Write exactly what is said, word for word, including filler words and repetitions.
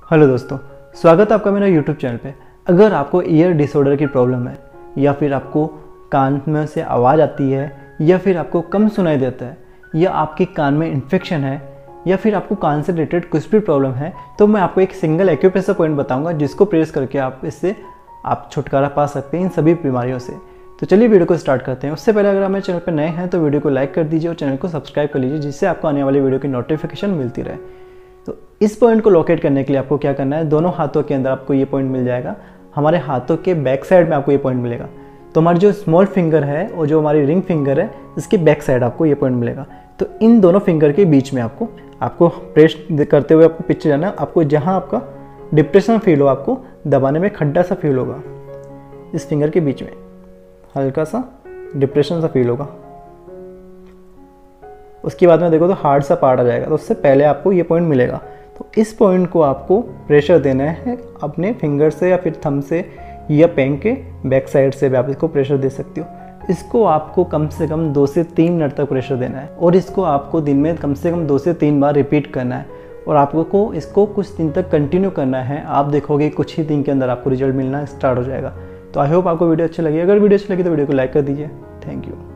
Hello दोस्तों, स्वागत है आपका मेरा यूट्यूब चैनल पे। अगर आपको ईयर डिसऑर्डर की प्रॉब्लम है या फिर आपको कान में से आवाज़ आती है या फिर आपको कम सुनाई देता है या आपके कान में इन्फेक्शन है या फिर आपको कान से रिलेटेड कुछ भी प्रॉब्लम है, तो मैं आपको एक सिंगल एक्यूप्रेशर पॉइंट बताऊंगा जिसको प्रेस करके आप इससे आप छुटकारा पा सकते हैं इन सभी बीमारियों से। तो चलिए वीडियो को स्टार्ट करते हैं। उससे पहले अगर आप मेरे चैनल पर नए हैं तो वीडियो को लाइक कर दीजिए और चैनल को सब्सक्राइब कर लीजिए, जिससे आपको आने वाली वीडियो की नोटिफिकेशन मिलती रहे। तो इस पॉइंट को लोकेट करने के लिए आपको क्या करना है, दोनों हाथों के अंदर आपको ये पॉइंट मिल जाएगा। हमारे हाथों के बैक साइड में आपको ये पॉइंट मिलेगा। तो हमारी जो स्मॉल फिंगर है और जो हमारी रिंग फिंगर है, इसके बैक साइड आपको ये पॉइंट मिलेगा। तो इन दोनों फिंगर के बीच में आपको आपको प्रेस करते हुए आपको पिक्चर जाना है। आपको जहाँ आपका डिप्रेशन फील हो, आपको दबाने में खड्डा सा फील होगा, इस फिंगर के बीच में हल्का सा डिप्रेशन सा फील होगा। उसके बाद में देखो तो हार्ड सा पार्ट आ जाएगा, तो उससे पहले आपको ये पॉइंट मिलेगा। तो इस पॉइंट को आपको प्रेशर देना है अपने फिंगर से या फिर थंब से या पेन के बैक साइड से भी आप इसको प्रेशर दे सकते हो। इसको आपको कम से कम दो से तीन मिनट तक प्रेशर देना है और इसको आपको दिन में कम से कम दो से तीन बार रिपीट करना है और आपको इसको कुछ दिन तक कंटिन्यू करना है। आप देखोगे कुछ ही दिन के अंदर आपको रिजल्ट मिलना स्टार्ट हो जाएगा। तो आई होप आपको वीडियो अच्छी लगी। अगर वीडियो अच्छी लगी तो वीडियो को लाइक कर दीजिए। Thank you.